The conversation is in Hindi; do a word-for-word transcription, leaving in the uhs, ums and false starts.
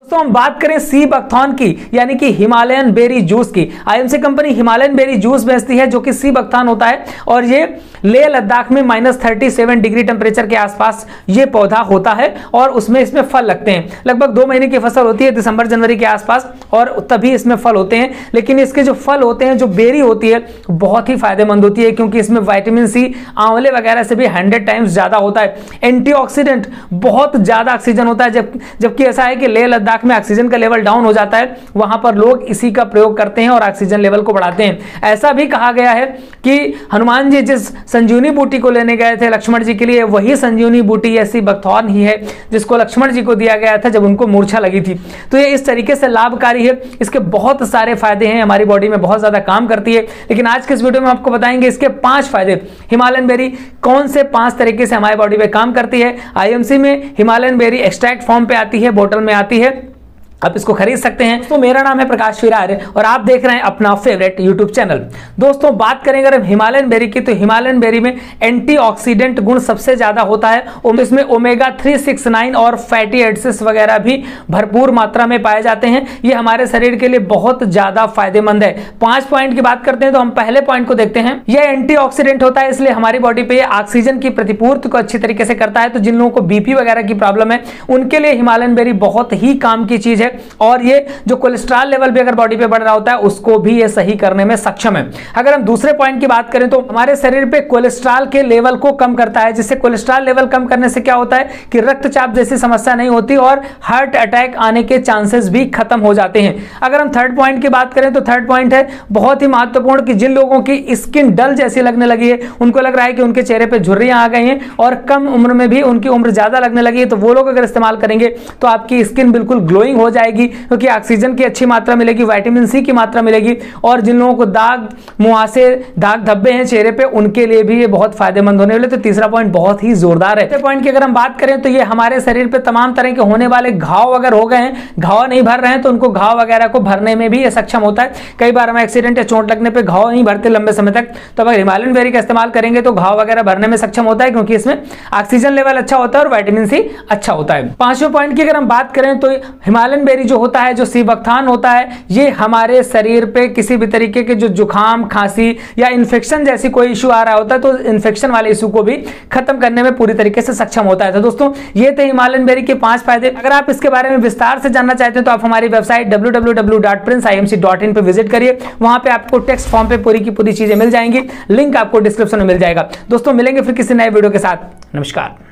तो हम बात करें सी बकथॉर्न की, यानी कि हिमालयन बेरी जूस की। IMC company Himalayan berry juice बेचती है जो कि सी बकथॉर्न होता है और ये लेह लद्दाख में minus thirty seven degree temperature के आसपास ये पौधा होता है और उसमें इसमें फल लगते हैं। लगभग दो महीने की फसल होती है, दिसंबर जनवरी के आसपास, और तभी इसमें फल होते हैं। लेकिन इसके जो फल होते हैं, जो बेरी होती है, बहुत ही फायदेमंद होती है क्योंकि इसमें विटामिन सी आंवले वगैरह से भी हंड्रेड टाइम्स ज्यादा होता है। एंटीऑक्सीडेंट बहुत ज्यादा ऑक्सीजन होता है, जब जबकि ऐसा है कि लेह लद्दाख में ऑक्सीजन का लेवल डाउन हो जाता है, वहां पर लोग इसी का प्रयोग करते हैं और ऑक्सीजन लेवल को बढ़ाते हैं। ऐसा भी कहा गया है कि हनुमान जी जिस संजीवनी बूटी को लेने गए थे लक्ष्मण जी के लिए, वही संजीवनी बूटी ऐसी बकथॉर्न ही है जिसको लक्ष्मण जी को दिया गया था जब उनको मूर्छा लगी थी। तो ये इस तरीके से लाभकारी है, इसके बहुत सारे फायदे हैं, हमारी बॉडी में बहुत ज्यादा काम करती है। लेकिन आज के इस वीडियो में आपको बताएंगे इसके पांच फायदे। हिमालयन बेरी कौन से पांच तरीके से हमारी बॉडी में काम करती है। आईएमसी में हिमालयन बेरी एक्सट्रैक्ट फॉर्म पे आती है, बोतल में आती है, आप इसको खरीद सकते हैं। तो मेरा नाम है प्रकाश विरार और आप देख रहे हैं अपना फेवरेट यूट्यूब चैनल। दोस्तों बात करेंगे अगर हिमालयन बेरी की, तो हिमालयन बेरी में एंटीऑक्सीडेंट गुण सबसे ज्यादा होता है। इसमें ओमेगा थ्री सिक्स नाइन और फैटी एसिड्स वगैरह भी भरपूर मात्रा में पाए जाते हैं। ये हमारे शरीर के लिए बहुत ज्यादा फायदेमंद है। पांच पॉइंट की बात करते हैं तो हम पहले पॉइंट को देखते हैं। यह एंटीऑक्सीडेंट होता है, इसलिए हमारी बॉडी पे ऑक्सीजन की प्रतिपूर्ति को अच्छी तरीके से करता है। तो जिन लोगों को बीपी वगैरह की प्रॉब्लम है उनके लिए हिमालयन बेरी बहुत ही काम की चीज है। और ये जो कोलेस्ट्रॉल लेवल भी अगर बॉडी पे बढ़ रहा होता है उसको भी ये सही करने में सक्षम है। अगर हम दूसरे पॉइंट की बात करें तो हमारे शरीर पे कोलेस्ट्रॉल के लेवल को कम करता है, जिससे कोलेस्ट्रॉल लेवल कम करने से क्या होता है कि रक्तचाप जैसी समस्या नहीं होती और हार्ट अटैक आने के चांसेस भी खत्म हो जाते हैं। अगर हम थर्ड पॉइंट की बात करें तो थर्ड पॉइंट है बहुत ही महत्वपूर्ण कि जिन लोगों की स्किन डल जैसी लगने लगी है, उनको लग रहा है कि उनके चेहरे पे झुर्रियां आ गई हैं और कम उम्र में भी उनकी उम्र ज्यादा लगने लगी है, तो वो लोग अगर इस्तेमाल करेंगे तो आपकी स्किन बिल्कुल ग्लोइंग हो जाएगी क्योंकि ऑक्सीजन की अच्छी मात्रा मिलेगी, विटामिन सी की मात्रा मिलेगी। और जिन लोगों को दाग मुहासे दाग धब्बे हैं चेहरे पे, उनके लिए भी ये बहुत फायदेमंद होने वाले। तो तीसरा पॉइंट बहुत ही जोरदार है। तीसरे पॉइंट की अगर हम बात करें तो ये हमारे शरीर पे तमाम तरह के होने वाले घाव अगर हो गए हैं, घाव नहीं भर रहे हैं, तो उनको घाव वगैरह को भरने में भी ये सक्षम होता है। कई बार हमें एक्सीडेंट या चोट लगने पर घाव नहीं भरते लंबे समय तक, तो अगर हिमालयन बेरी का इस्तेमाल करेंगे तो घाव वगैरह भरने में सक्षम होता है क्योंकि इसमें ऑक्सीजन लेवल अच्छा होता है और विटामिन सी अच्छा होता है। पांचवें पॉइंट की अगर हम बात करें तो हिमालयन बेरी जो होता है, जो सी बकथॉर्न होता है, ये हमारे शरीर पे किसी भी तरीके के जो जुखाम खांसी या इन्फेक्शन जैसी कोई इशू आ रहा होता है तो इन्फेक्शन वाले इशू को भी खत्म करने में पूरी तरीके से सक्षम होता है। तो दोस्तों ये थे हिमालयन बेरी के पांच फायदे। अगर आप इसके बारे में विस्तार से जानना चाहते हैं तो आप हमारी website W W W dot prince I M C dot in पे विजिट करिए। वहां पे आपको टेक्स्ट फॉर्म पे पूरी की पूरी चीजें मिल जाएंगी, लिंक आपको डिस्क्रिप्शन में मिल जाएगा। दोस्तों मिलेंगे फिर किसी नए वीडियो के साथ। नमस्कार।